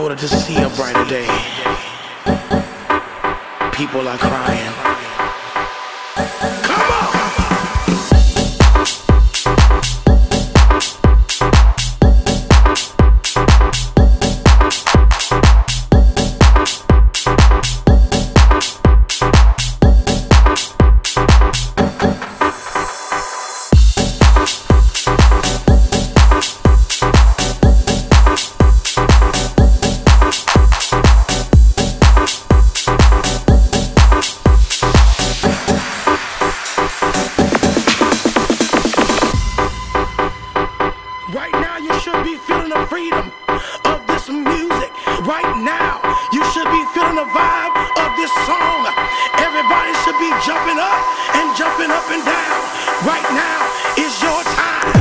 order to see a brighter day, people are crying. Come on! Right now you should be feeling the freedom of this music. Right now you should be feeling the vibe of this song. Everybody should be jumping up and down. Right now is your time.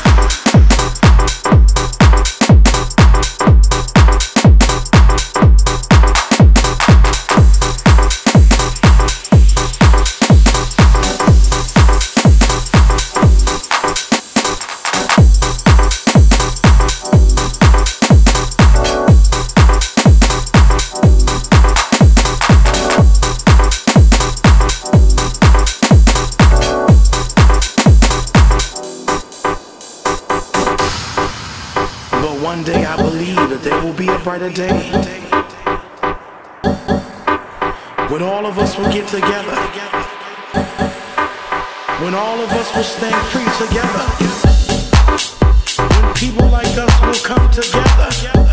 But one day I believe that there will be a brighter day when all of us will get together, when all of us will stand free together, when people like us will come together.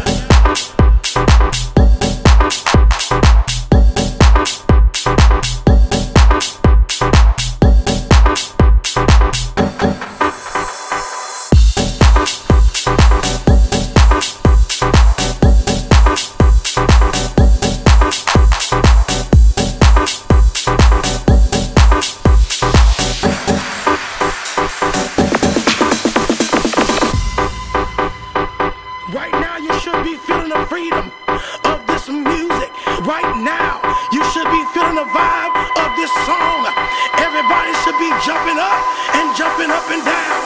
Right now you should be feeling the freedom of this music. Right now you should be feeling the vibe of this song. Everybody should be jumping up and down.